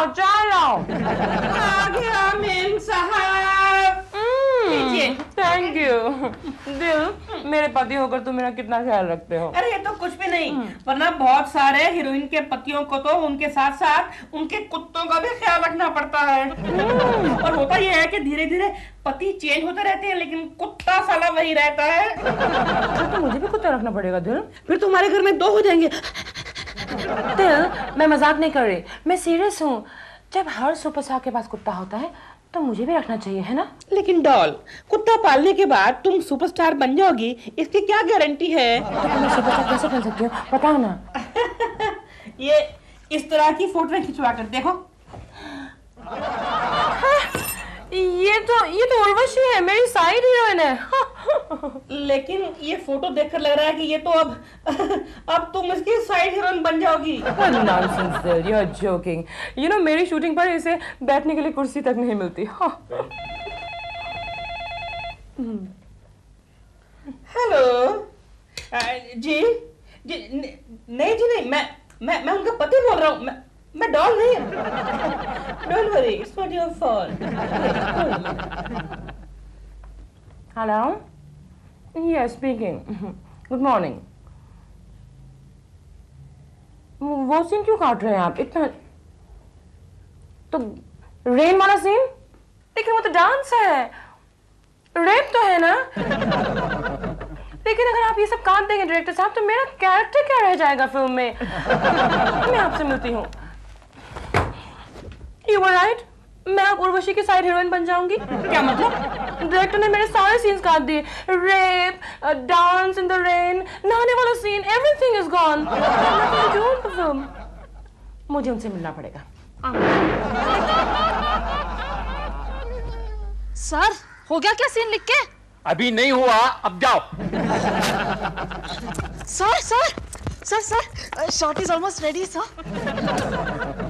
लाओ चाय लाओ। आ गया memsahib. Thank you. Dil, मेरे पति होकर तुम मेरा कितना ख्याल रखते हो। अरे ये तो कुछ भी नहीं, वरना बहुत सारे हीरोइन के पतियों को तो उनके साथ साथ उनके कुत्तों का भी ख्याल रखना पड़ता है। और होता ये है कि धीरे धीरे पति चेंज होते रहते हैं, लेकिन कुत्ता साला वही रहता है। तो मुझे भी कुत्ता रखना पड़ेगा दिल। फिर तुम्हारे घर में 2 हो जाएंगे। दिल, मैं मजाक नहीं कर रही, मैं सीरियस हूँ। जब हर सुपरस्टार के पास कुत्ता होता है तो मुझे भी रखना चाहिए, है ना? लेकिन डॉल, कुत्ता पालने के बाद तुम सुपरस्टार बन जाओगी, इसकी क्या गारंटी है? मैं सुपरस्टार कैसे बन सकती हूँ, बताओ ना। ये इस तरह की फोटो खिंचवा कर देखो। ये तो उर्वशी है, मेरी साइड हीरोइन है। लेकिन ये फोटो देखकर लग रहा है कि ये तो अब तुम इसकी साइड हीरोइन बन जाओगी। Nonsense Dil, you are joking. You know मेरी शूटिंग पर इसे बैठने के लिए कुर्सी तक नहीं मिलती। हेलो जी नहीं जी नहीं, मैं उनका पति बोल रहा हूँ, मैं डॉल नहीं। Don't worry, it's not your fault. Hello, yes speaking, good morning. वो सीन क्यों काट रहे हैं आप इतना? तो रेन वाला सीन? लेकिन वो तो डांस है, रेप तो है ना? लेकिन अगर आप ये सब काट देंगे डायरेक्टर साहब, तो मेरा कैरेक्टर क्या रह जाएगा फिल्म में? मैं आपसे मिलती हूँ। You were right, मैं अब उर्वशी की साइड हीरोइन बन जाऊंगी। क्या मतलब? डायरेक्टर ने मेरे सारे सीन्स काट दिए, rape, dance in the rain, नहाने वाला scene, everything is gone. Film मुझे उनसे मिलना पड़ेगा। सर, हो गया क्या सीन लिख के? अभी नहीं हुआ, अब जाओ। Sir sir sir sir, shot is almost ready sir.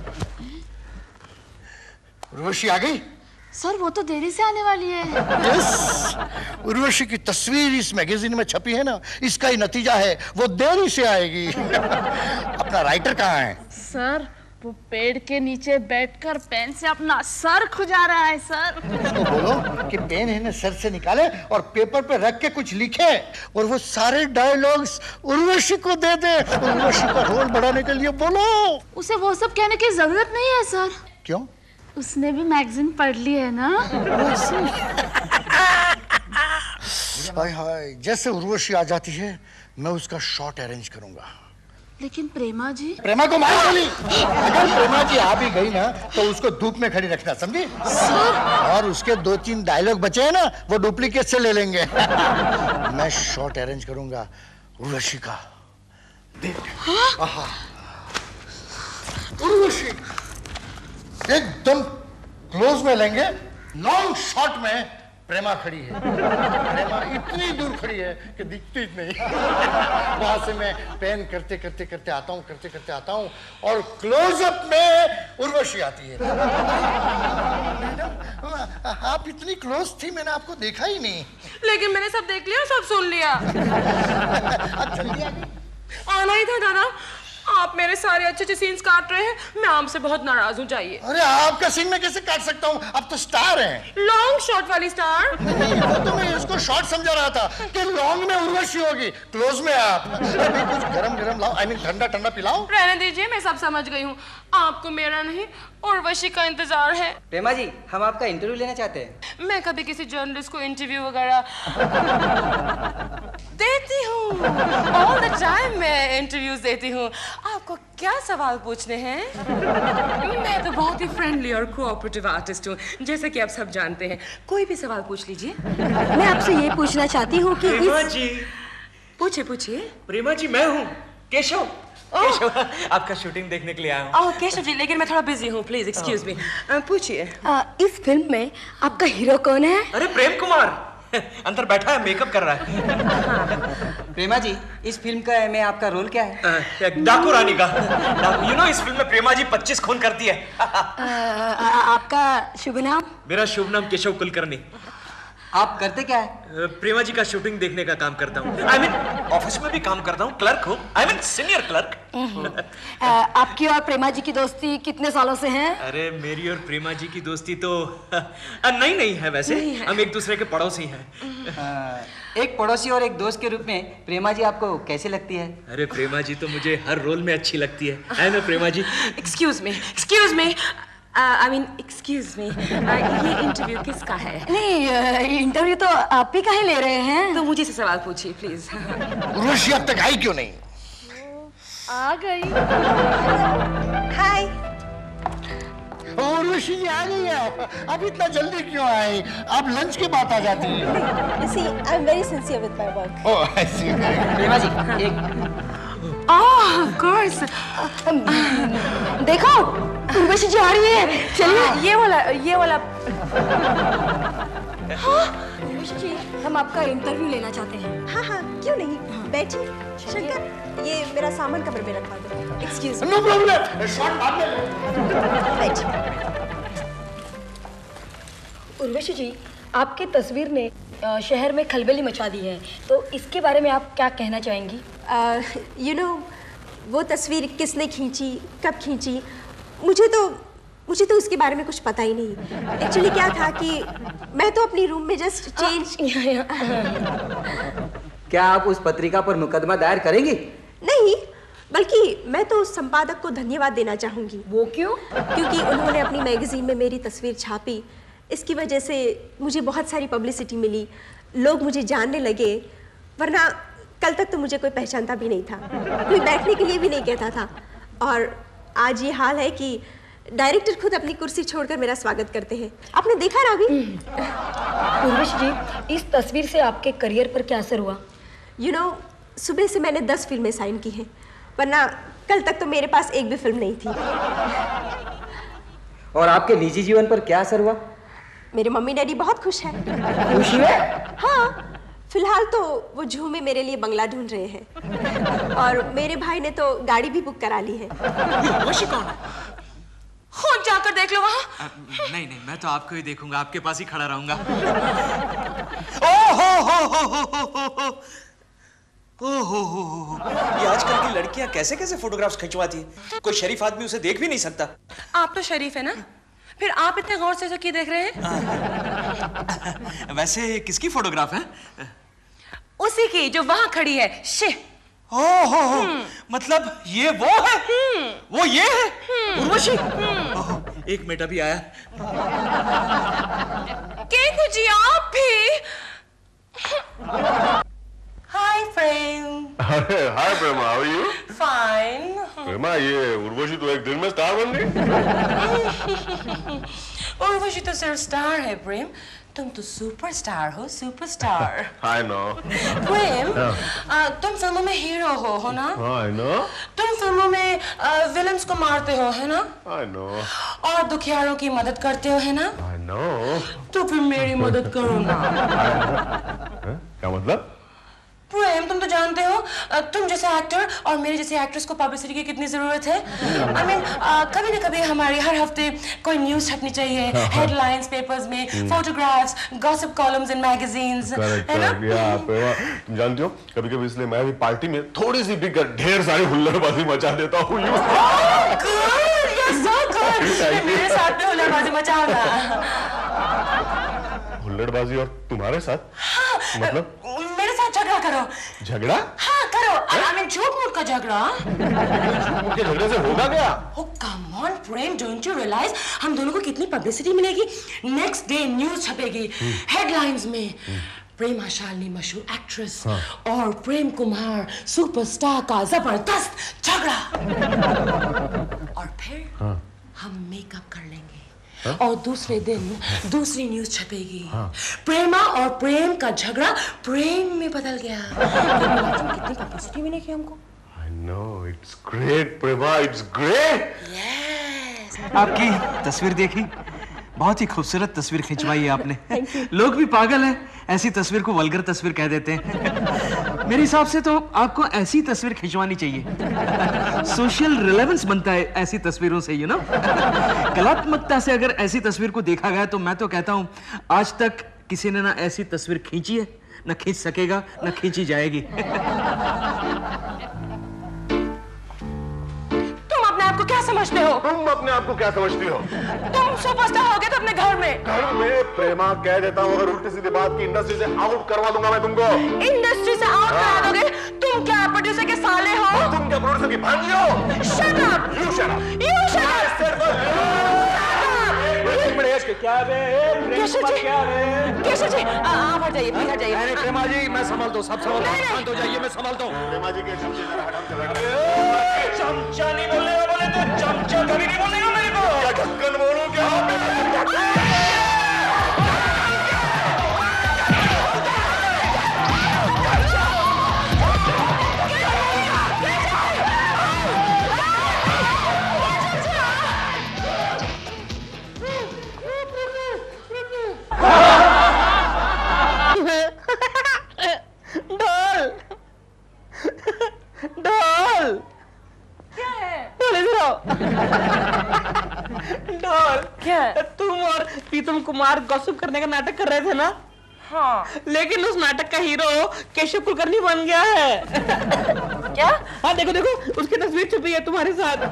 Urvashi आ गई? सर वो तो देरी से आने वाली है। यस, उर्वशी की तस्वीर इस मैगजीन में छपी है ना, इसका ही नतीजा है, वो देरी से आएगी। अपना राइटर कहाँ है? सर वो पेड़ के नीचे बैठकर पेन से अपना सर खुजा रहा है सर। उसको बोलो कि पेन इन्हें सर से निकाले और पेपर पे रख के कुछ लिखे, और वो सारे डायलॉग्स उर्वशी को दे दे। उर्वशी का रोल बढ़ाने के लिए बोलो। उसे वो सब कहने की जरूरत नहीं है सर। क्यों? उसने भी मैगजीन पढ़ ली है ना। हाय हाय, जैसे उर्वशी आ जाती है मैं उसका शॉट अरेंज करूंगा। लेकिन प्रेमा जी? प्रेमा को मार गोली। अगर प्रेमा जी आ भी गई ना तो उसको धूप में खड़ी रखना, समझी? और उसके 2-3 डायलॉग बचे हैं ना, वो डुप्लीकेट से ले लेंगे। मैं शॉट अरेंज करूंगा उर्वशी का। देख, उर्वशी एकदम क्लोज में लेंगे, लॉन्ग शॉट में प्रेमा खड़ी है। प्रेमा इतनी दूर खड़ी है कि दिखती नहीं। वहां से मैं पेन करते करते करते आता हूँ और क्लोजअप में उर्वशी आती है। आप इतनी क्लोज थी, मैंने आपको देखा ही नहीं। लेकिन मैंने सब देख लिया, सब सुन लिया। अब जल्दी आ गई। आना ही था दादा, आप मेरे सारे अच्छे सीन्स काट रहे हैं, मैं आपसे बहुत नाराज हूँ। चाहिए। अरे आपका सीन मैं कैसे काट सकता हूँ, आप तो स्टार हैं। लॉन्ग शॉट वाली स्टार? नहीं, वो तो मैं इसको शॉर्ट समझा रहा था कि लॉन्ग में उर्वशी होगी, क्लोज में आप। अभी कुछ गरम लाओ, आई मीन ठंडा पिलाओ। रहने दीजिए, मैं सब समझ गई हूँ। आपको मेरा नहीं उर्वशी का इंतजार है। प्रेमा जी, हम आपका इंटरव्यू लेना चाहते हैं। मैं कभी किसी जर्नलिस्ट को इंटरव्यू वगैरह देती हूँ, ऑल द टाइम मैं इंटरव्यूज देती हूँ। आपको क्या सवाल पूछने हैं? मैं तो बहुत ही फ्रेंडली और कोऑपरेटिव आर्टिस्ट हूँ, जैसा कि आप सब जानते हैं। कोई भी सवाल पूछ लीजिए। मैं आपसे ये पूछना चाहती हूँ कि प्रेमा जी। पूछिए। प्रेमा जी, मैं हूँ केशव। केशव, आपका शूटिंग देखने के लिए आया हूँ। केशव जी, लेकिन मैं थोड़ा बिजी हूँ, प्लीज एक्सक्यूज मी। पूछिए। इस फिल्म में आपका हीरो कौन है? अरे प्रेम कुमार अंदर बैठा है, मेकअप कर रहा है। प्रेमा जी, इस फिल्म का में आपका रोल क्या है? डाकू रानी का। यू नो, इस फिल्म में प्रेमा जी 25 खून करती है। आपका शुभ नाम? मेरा शुभ नाम केशव कुलकर्णी। आप करते क्या है? प्रेमा जी का शूटिंग देखने का काम करता हूँ। I mean, ऑफिस में भी काम करता हूँ, क्लर्क हूँ। I mean, senior clerk. आपकी और प्रेमा जी की दोस्ती कितने सालों से है? अरे मेरी और प्रेमा जी की दोस्ती तो नहीं है वैसे, हम एक दूसरे के पड़ोसी हैं। एक पड़ोसी और एक दोस्त के रूप में प्रेमा जी आपको कैसे लगती है? अरे प्रेमा जी तो मुझे हर रोल में अच्छी लगती है ना Prema ji? Excuse me, I mean excuse me, ये इंटरव्यू किसका है? नहीं, इंटरव्यू तो आप ही काहे ले रहे हैं? तो मुझे से सवाल पूछिए प्लीज। उर्वशी अब तक आई क्यों नहीं? आ गई। हाय। उर्वशी जी आ गई है। अब इतना जल्दी क्यों आई? आप लंच के बाद आ जाती हैं। See, I'm very sincere with my work. Oh, I see. प्रेमा जी एक ऑफ कोर्स। देखो, उर्वशी जी आ रही है। चलिए। ये वाला उर्वशी जी, हम आपका इंटरव्यू लेना चाहते हैं। हाँ हाँ, क्यों नहीं? बैठिए। शंकर, ये मेरा सामान कमरे में रखवा दो। Excuse No problem. शॉट बाद में ले। बैठिए। उर्वशी जी, आपकी तस्वीर ने शहर में खलबली मचा दी है, तो इसके बारे में आप क्या कहना चाहेंगी? यू नो, वो तस्वीर किसने खींची, कब खींची, मुझे तो उसके बारे में कुछ पता ही नहीं। एक्चुअली क्या था कि मैं तो अपनी रूम में जस्ट चेंज। क्या आप उस पत्रिका पर मुकदमा दायर करेंगी? नहीं, बल्कि मैं तो उस संपादक को धन्यवाद देना चाहूँगी। वो क्यों? क्योंकि उन्होंने अपनी मैगजीन में मेरी तस्वीर छापी। इसकी वजह से मुझे बहुत सारी पब्लिसिटी मिली, लोग मुझे जानने लगे, वरना कल तक तो मुझे कोई पहचानता भी नहीं था, कोई बैठने के लिए भी नहीं कहता था। और आज ये हाल है कि डायरेक्टर खुद अपनी कुर्सी छोड़कर मेरा स्वागत करते हैं। आपने देखा ना अभी? उर्वशी जी, इस तस्वीर से आपके करियर पर क्या असर हुआ? यू नो, सुबह से मैंने 10 फिल्में साइन की हैं, वरना कल तक तो मेरे पास एक भी फिल्म नहीं थी। और आपके निजी जीवन पर क्या असर हुआ? मेरे मम्मी डैडी बहुत खुश हैं। खुश है? हाँ, फिलहाल तो वो जू में मेरे लिए बंगला ढूंढ रहे हैं, और मेरे भाई ने तो गाड़ी भी बुक करा ली है। उर्वशी कौन है? खुद जाकर देख लो वहाँ। नहीं, मैं तो आपको ही देखूंगा, आपके पास ही खड़ा रहूंगा। ओहो, ये आजकल की लड़कियां कैसे कैसे फोटोग्राफ्स खिंचवाती है, कोई शरीफ आदमी उसे देख भी नहीं सकता। आप तो शरीफ है ना, फिर आप इतने गौर से क्यों देख रहे हैं? वैसे किसकी फोटोग्राफ है? उसी की जो वहां खड़ी है। ओहो, मतलब ये वो है? वो ये है? उर्वशी? एक मिनट अभी आया। केकू जी, आप भी? हाय प्रेम। अरे hi Prema, how are you? Fine. Prema, ये उर्वशी तो एक दिन में स्टार बन गई। उर्वशी तो सिर्फ स्टार है प्रेम, तुम तो सुपरस्टार हो, सुपरस्टार। I know. प्रेम, तुम फिल्मों में हीरो हो ना? I know. तुम फिल्मों में विलन्स को मारते हो, है ना? I know. और दुखियारों की मदद करते हो, है ना? I know. तो फिर मेरी मदद करो ना। क्या मतलब? प्रेम, तुम तो जानते हो तुम जैसे एक्टर और मेरे जैसे एक्ट्रेस को पब्लिसिटी की कितनी जरूरत है। आई मीन कभी ना कभी हमारी हर हफ्ते कोई न्यूज छपनी चाहिए, हेडलाइंस पेपर्स में, photographs, gossip columns in magazines, है ना? तुम जानती हो, कभी कभी इसलिए मैं भी पार्टी में थोड़ी सी भी ढेर सारी हुल्लड़बाजी मचा देता हूँ। मेरे साथ में हुल्लड़बाजी मचाओ। हुल्लड़बाजी और तुम्हारे साथ? हाँ, मतलब? मेरे साथ झगड़ा करो। झगड़ा? हाँ करो। आई मीन झूठ मूठ का झगड़ा। झूठ के झगड़े से होगा क्या? Oh come on Prem, don't you realize हम दोनों को कितनी पब्लिसिटी मिलेगी? नेक्स्ट डे न्यूज छपेगी हेडलाइंस में, प्रेमा शालिनी मशहूर एक्ट्रेस और प्रेम कुमार सुपरस्टार का जबरदस्त झगड़ा। और फिर हम मेकअप कर लेंगे और दूसरे दिन दूसरी न्यूज छपेगी, प्रेमा और प्रेम का झगड़ा प्रेम में बदल गया। कितनी पब्लिसिटी मिलेगी हमको। I know, it's great, Prema, it's great. Yes. आपकी तस्वीर देखी, बहुत ही खूबसूरत तस्वीर खिंचवाई है आपने। लोग भी पागल हैं, ऐसी तस्वीर को वल्गर तस्वीर कह देते हैं। मेरे हिसाब से तो आपको ऐसी तस्वीर खिंचवानी चाहिए। सोशल रिलेवेंस बनता है ऐसी तस्वीरों से, यू नो। कलात्मकता से अगर ऐसी तस्वीर को देखा गया तो मैं तो कहता हूँ आज तक किसी ने ना ऐसी तस्वीर खींची है, ना खींच सकेगा, ना खींची जाएगी। तुम अपने आप को क्या समझते हो? तुम अपने आप को क्या समझती हो? तुम सुपरस्टार हो गए तो अपने घर में। घर में प्रेमा कह देता हूँ, अगर उल्टी सीधी बात की इंडस्ट्री से आउट करवा दूंगा मैं तुमको। इंडस्ट्री से आउट करा दोगे? तुम क्या प्रोड्यूसर के साले हो? तुम क्या प्रोड्यूसर की भांजी हो? Shut up! You shut up! You shut up! क्या केशव जी, आप हट जाइए, प्लीज हट जाइए। अरे प्रेमा जी, मैं संभालता हूँ, सब संभालता हूँ, शांत हो जाइए, मैं संभालता हूँ। प्रेमा जी के चमचे जरा हटाओ, चला चमचा नहीं बोलने का, बोले तो चमचा कभी नहीं बोलने का मेरे को। क्या ढक्कन बोलूं क्या? ढोल क्या है? ढोल इधर आओ। ढोल क्या है? तुम और प्रीतम कुमार गॉसिप करने का नाटक कर रहे थे ना? हाँ। लेकिन उस नाटक का हीरो केशव कुलकर्णी बन गया है। क्या? हाँ देखो देखो, उसकी तस्वीर छुपी है तुम्हारे साथ।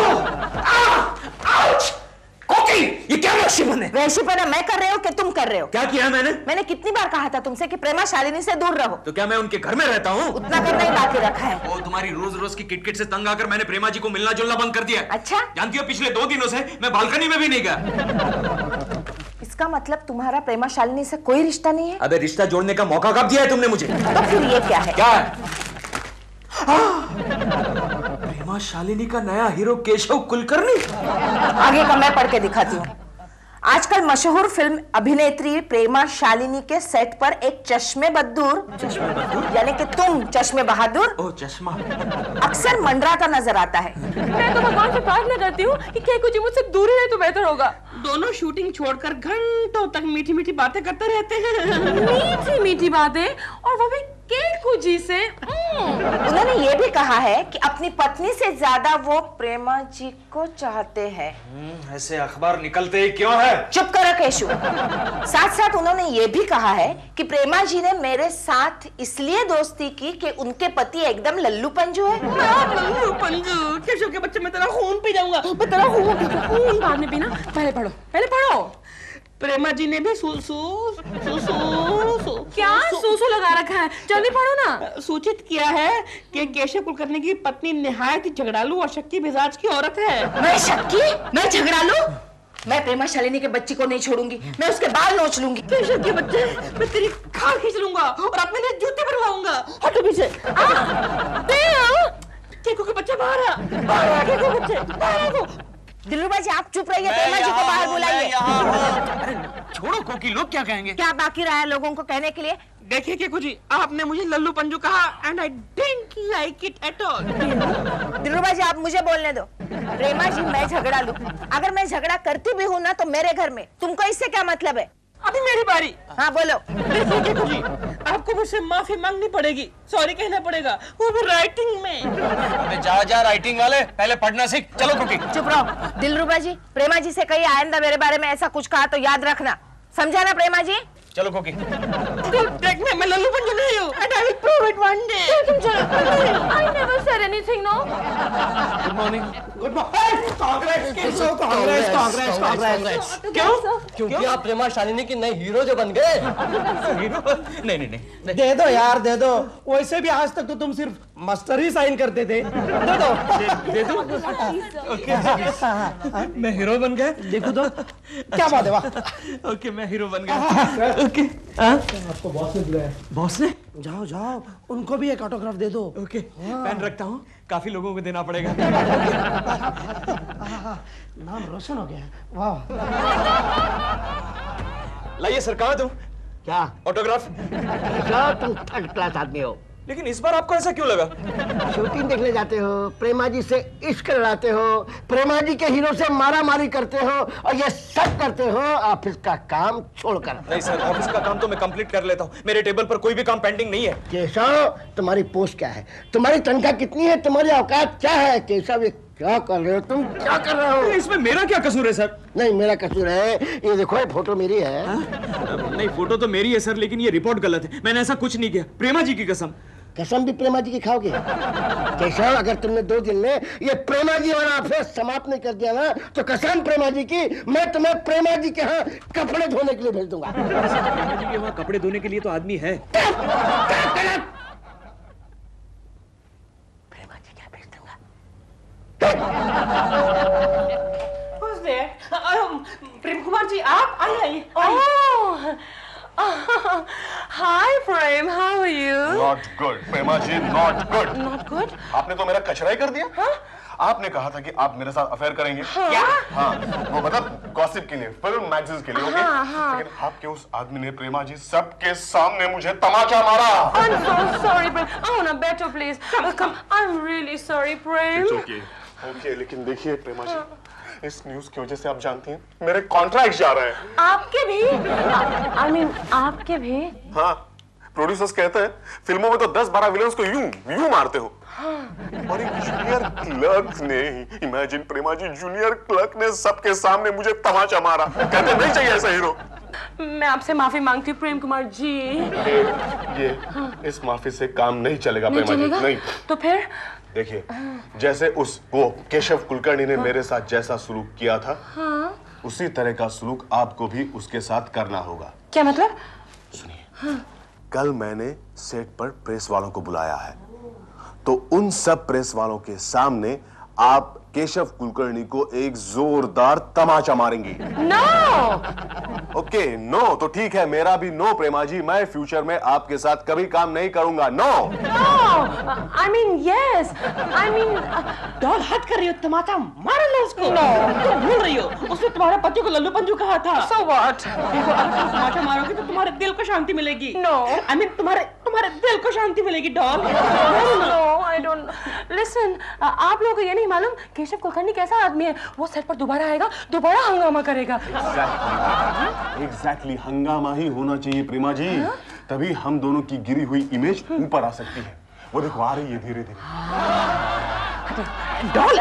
कोकी, ये क्या वैश्यपन है? वैश्यपन मैं कर रहे हो कि तुम कर रहे हो? क्या किया मैंने? मैंने कितनी बार कहा था तुमसे कि प्रेमा शालिनी से दूर रहो। तो क्या मैं उनके घर में रहता हूँ? उतना करना ही बाकी रखा है। ओ, तुम्हारी रोज रोज की किटकिट से तंग आकर मैंने प्रेमा जी को मिलना जुलना बंद कर दिया। अच्छा? जानती हो, पिछले 2 दिनों से मैं बालकनी में भी नहीं गया। इसका मतलब तुम्हारा प्रेमा शालिनी से कोई रिश्ता नहीं है? अबे रिश्ता जोड़ने का मौका कब दिया है तुमने मुझे? तो फिर ये क्या है? क्या है? प्रेमा शालिनी का नया हीरो केशव कुलकर्णी। आगे का मैं पढ़ के दिखाती हूँ। आजकल मशहूर फिल्म अभिनेत्री प्रेमा शालिनी के सेट पर एक चश्मे बहादुर यानी कि तुम चश्मे बहादुर ओ चश्मा अक्सर मंडराता नजर आता है। मैं तो भगवान से प्रार्थना करती हूँ कि केकू जी मुझसे दूर ही रहे तो बेहतर होगा। दोनों शूटिंग छोड़कर घंटों तक मीठी मीठी बातें करते रहते हैं। मीठी मीठी बातें, और वो भी केकू जी से। उन्होंने ये भी कहा है कि अपनी पत्नी से ज्यादा वो प्रेमा जी को चाहते हैं। ऐसे अखबार निकलते ही क्यों है? चुप करो केशु। साथ साथ उन्होंने ये भी कहा है कि प्रेमा जी ने मेरे साथ इसलिए दोस्ती की कि उनके पति एकदम लल्लू पंजू है। लल्लू पंजू? केशव के बच्चे, मैं तेरा खून पी जाऊंगा। मैं तेरा खून बाद में पीना। पहले पढ़ो, पहले पढ़ो। प्रेमा जी ने भी सूसू क्या सूसू लगा रखा है? जल्दी पढ़ो ना। सूचित किया है कि केशव कुलकर्णी की पत्नी निहायत ही झगड़ालू और शक्की मिजाज की औरत है। मैं शक्की? मैं झगड़ालू? मैं प्रेमा शालिनी के बच्ची को नहीं छोड़ूंगी। मैं उसके बाल नोच लूंगी। केशव के बच्चे, मैं तेरी खाल खींच लूंगा और अपने लिए जूते बनवाऊंगा। हटो पीछे। केकू के बच्चे बाहर आ, केकू के बच्चे बाहर आ। दिलरुबा जी आप चुप रहिए, प्रेमा जी को बाहर बुलाइए। छोड़ो कोकी, लोग क्या कहेंगे? क्या बाकी रहा है लोगों को कहने के लिए? देखिए केकू जी, आपने मुझे लल्लू पंजू कहा and I didn't like it at all. Dilruba ji आप मुझे बोलने दो। प्रेमा जी मैं झगड़ा लूं, अगर मैं झगड़ा करती भी हूँ ना तो मेरे घर में, तुमको इससे क्या मतलब है? अभी मेरी बारी। हाँ बोलो। देखिए केकू जी, आपको मुझसे माफी मांगनी पड़ेगी, सॉरी कहना पड़ेगा, वो भी राइटिंग में। अबे जा राइटिंग वाले, पहले पढ़ना सीख। चलो कोकी। चुप रहो। दिलरुबा जी, प्रेमा जी से कहीं आइंदा मेरे बारे में ऐसा कुछ कहा तो याद रखना, समझा ना प्रेमा जी? चलो कोकी। देखने मैं लल्लू पंजू नहीं हूँ and I will prove it one day। तुम चलो। I never said anything, no? Good morning. Good morning. Congress. क्यों? क्योंकि आप प्रेमा शालिनी की नई हीरो जो बन गए। नहीं। दे दो यार, दे दो। वैसे भी आज तक तो तुम सिर्फ मास्टर ही साइन करते थे। दे दो। मैं हीरो बन गया। देखो तो क्या बात है। वाह। ओके, मैं हीरो बन गया। ओके। आपको बॉस ने बुलाया। बॉस ने? जाओ, उनको भी एक ऑटोग्राफ दे दो। ओके, पेन रखता हूँ, काफी लोगों को देना पड़ेगा। नाम रोशन हो गया। वाह। लाइए सर, कहाँ तुम? क्या ऑटोग्राफ? तुम थर्ड क्लास आदमी हो। लेकिन इस बार आपको ऐसा क्यों लगा? शूटिंग देखने जाते हो, प्रेमा जी से इश्क लड़ाते हो, प्रेमा जी के हीरो से मारा मारी करते हो और ये सब करते हो ऑफिस का काम छोड़कर। नहीं सर, ऑफिस का काम तो मैं कंप्लीट कर लेता हूँ, मेरे टेबल पर कोई भी काम पेंडिंग नहीं है। केशव, तुम्हारी पोस्ट क्या है? तुम्हारी तनख्वाह कितनी है? तुम्हारी औकात क्या है? केशव, ये क्या कर रहे हो तुम, क्या कर रहे हो? इसमें मेरा क्या कसूर है सर? नहीं मेरा कसूर है, ये देखो ये फोटो मेरी है। नहीं फोटो तो मेरी है सर, लेकिन ये रिपोर्ट गलत है। मैंने ऐसा कुछ नहीं किया, प्रेमा जी की कसम। कसम भी प्रेमा जी की खाओगे? केशव, अगर तुमने 2 दिन में ये प्रेमा जी वाला अफेयर समाप्त नहीं कर दिया ना, तो कसम प्रेमा जी की, मैं तुम्हें प्रेमा जी के यहाँ कपड़े धोने के लिए भेज दूंगा। प्रेमा जी के वहाँ कपड़े धोने के लिए तो आदमी है। प्रेमा जी क्या भेज दूंगा? प्रेम कुमार जी, आप आइए। Hi, Prem. How are you? Not good, Prema ji, not good. Not good? आपने तो मेरा कचरा ही कर दिया। हाँ? आपने कहा था कि आप मेरे साथ अफेयर करेंगे। क्या? हाँ, वो मतलब गॉसिप के लिए, फिल्म मैगजीन के लिए, ओके? लेकिन आपके उस आदमी ने प्रेमा जी सबके सामने मुझे तमाचा मारा। I'm so sorry, Prem. I want a better, please. Come. I'm really sorry, Prem. Okay, लेकिन देखिए प्रेमा जी, इस न्यूज़ की वजह से आप जानती हैं मेरे कॉन्ट्रैक्ट जा रहे हैं। आपके भी? I mean, आपके भी? हाँ, प्रोड्यूसर्स कहते हैं फिल्मों में तो 10-12 विलन्स को यूं मारते हो। और एक जूनियर क्लर्क ने, imagine Prema ji, junior clerk ने सबके सामने मुझे तमाचा मारा। कहते नहीं चाहिए ऐसा हीरो। मैं आपसे माफी मांगती हूँ प्रेम कुमार जी। ये इस माफी से काम नहीं चलेगा प्रेमा जी, नहीं। तो फिर? देखिए, जैसे वो केशव कुलकर्णी ने मेरे साथ जैसा सलूक किया था, उसी तरह का सलूक आपको भी उसके साथ करना होगा। क्या मतलब? सुनिए, कल मैंने सेट पर प्रेस वालों को बुलाया है, तो उन सब प्रेस वालों के सामने आप केशव कुलकर्णी को एक जोरदार तमाचा मारेंगी। नो! ओके, नो तो ठीक है, मेरा भी नो प्रेमा जी, मैं फ्यूचर में आपके साथ कभी काम नहीं करूंगा। No! I mean yes. I mean doll हट कर रही हो, तमाचा मार लो उसको। तुम भूल रही हो, उसने तुम्हारे पति को लल्लू पंजू कहा था। So what? देखो, अगर तुम तमाचा मारोगी तो तुम्हारे दिल को शांति मिलेगी। No. I mean तुम्हारे दिल को शांति मिलेगी doll. No, I don't. Listen, आप लोगों को ये नहीं मालूम केशव कुलकर्णी कैसा आदमी है? वो सेट पर दोबारा आएगा, दोबारा हंगामा करेगा। एग्जैक्टली, हंगामा ही होना चाहिए प्रेमा जी, तभी हम दोनों की गिरी हुई इमेज ऊपर आ सकती है। वो देखो आ रही है धीरे धीरे। डॉल,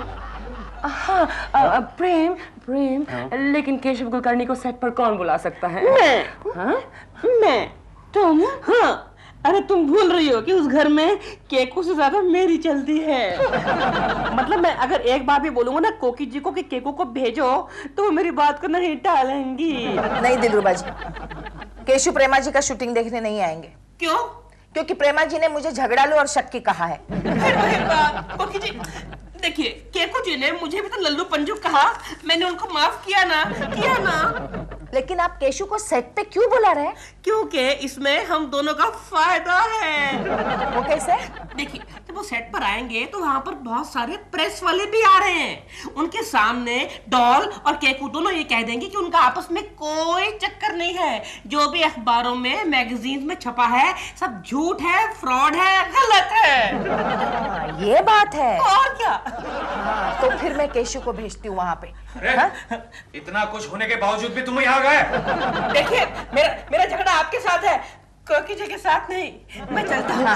हाँ, प्रेम, लेकिन केशव कुलकर्णी को सेट पर कौन बुला सकता है? मैं। तुम? हाँ, अरे तुम भूल रही हो कि उस घर में केको से ज्यादा मेरी चलती है। मतलब मैं अगर एक बार भी बोलूंगा ना कोकी जी को कि केको को भेजो, तो वो मेरी बात को नहीं टालेंगी। नहीं दिलरुबा जी, केशु प्रेमा जी का शूटिंग देखने नहीं आएंगे। क्यों? क्योंकि प्रेमा जी ने मुझे झगड़ालू और शक्की कहा है। कोकी जी, देखिए, केको जी ने मुझे भी तो लल्लू पंजू कहा, मैंने उनको माफ किया ना। लेकिन आप केशु को सेट पे क्यों बुला रहे हैं? क्योंकि इसमें हम दोनों का फायदा है। वो कैसे? देखिए, जब वो सेट पर आएंगे तो वहाँ पर बहुत सारे प्रेस वाले भी आ रहे हैं। उनके सामने डॉल और केकू दोनों ये कह देंगे कि उनका आपस में कोई चक्कर नहीं है। जो भी अखबारों में, मैगजीन में छपा है, सब झूठ है, फ्रॉड है, गलत है। ये बात है। और क्या? तो फिर मैं केशु को भेजती हूँ वहाँ पे। इतना कुछ होने के बावजूद भी तुम यहाँ गए? देखिए, मेरा झगड़ा आपके साथ है, कोकी जी के साथ नहीं। मैं चलता हूँ।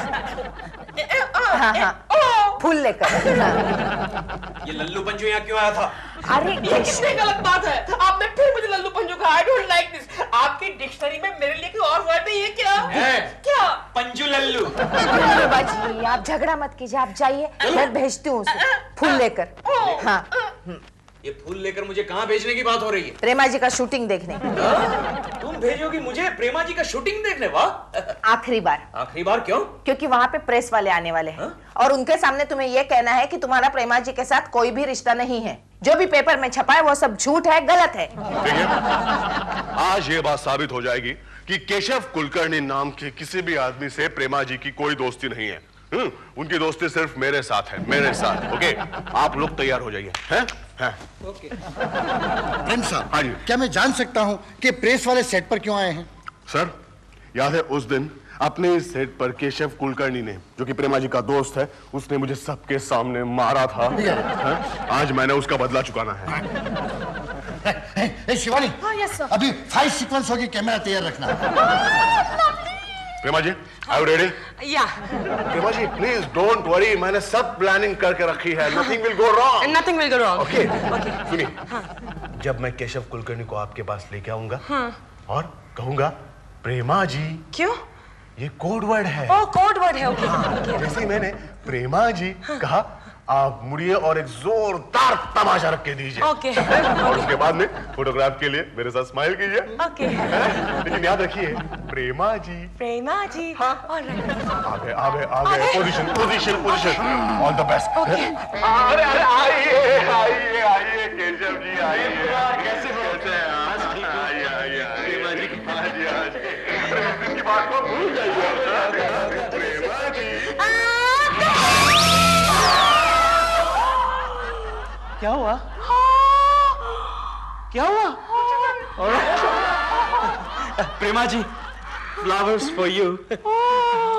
हाँ, फूल लेकर। ये लल्लू पंजू यहाँ क्यों आया था? अरे ये कितनी गलत बात है, आपने फिर मुझे लल्लू पंजू कहा। I don't like this। आपकी डिक्शनरी में मेरे लिए कोई और वर्ड नहीं है क्या? क्या? पंजू लल्लू। बाजी, आप झगड़ा मत कीजिए, आप जाइए, मैं भेजती हूँ उसे फूल लेकर। हाँ, ये फूल लेकर मुझे कहाँ भेजने की बात हो रही है? प्रेमा जी का शूटिंग देखने। तुम भेजोगी मुझे प्रेमा जी का शूटिंग देखने? वाह! आखिरी बार। आखिरी बार क्यों? क्योंकि वहाँ पे प्रेस वाले आने वाले हैं और उनके सामने तुम्हें ये कहना है कि तुम्हारा प्रेमा जी के साथ कोई भी रिश्ता नहीं है। जो भी पेपर में छपा है वो सब झूठ है, गलत है। देखिए, आज ये बात साबित हो जाएगी कि केशव कुलकर्णी नाम के किसी भी आदमी से प्रेमा जी की कोई दोस्ती नहीं है। उनकी दोस्ती सिर्फ मेरे साथ है, मेरे साथ। ओके, आप लोग तैयार हो जाइए। हैं? ओके। प्रेम साहब, हाँ जी। क्या मैं जान सकता हूं कि प्रेस वाले सेट पर क्यों आए हैं? सर, याद है उस दिन अपने इस सेट पर केशव कुलकर्णी ने, जो कि प्रेमा जी का दोस्त है, उसने मुझे सबके सामने मारा था। आज मैंने उसका बदला चुकाना है। शिवानी, हाँ, यस सर। अभी 5 सीक्वेंस होगी, कैमरा तैयार रखना। प्रेमा जी, are you ready? Yeah. Prema ji, please don't worry, मैंने सब प्लानिंग करके रखी है. Nothing will go wrong. Nothing will go wrong. Okay. सुनिए, जब मैं केशव कुलकर्णी को आपके पास लेके आऊंगा और कहूंगा प्रेमा जी. क्यों? ये कोड वर्ड है. Oh, code word okay. ओके. जैसे ही मैंने प्रेमा जी कहा, आप मुड़िए और एक जोरदार तमाशा रख के दीजिए. ओके. और उसके बाद में फोटोग्राफ के लिए मेरे साथ स्माइल कीजिए. ओके. लेकिन याद रखिए, प्रेमा जी. प्रेमा जी. आगे आगे आगे. Position position position. All the best. अरे अरे आइए आइए आइए केशव जी आइए. कैसे हैं आप? आइए आइए प्रेमा जी. हाँ जी हाँ जी. अरे उस दिन की बात को भूल जाइए. प्रेमा जी. क्या हुआ? क्या हुआ? प्रेमा जी, flowers for you.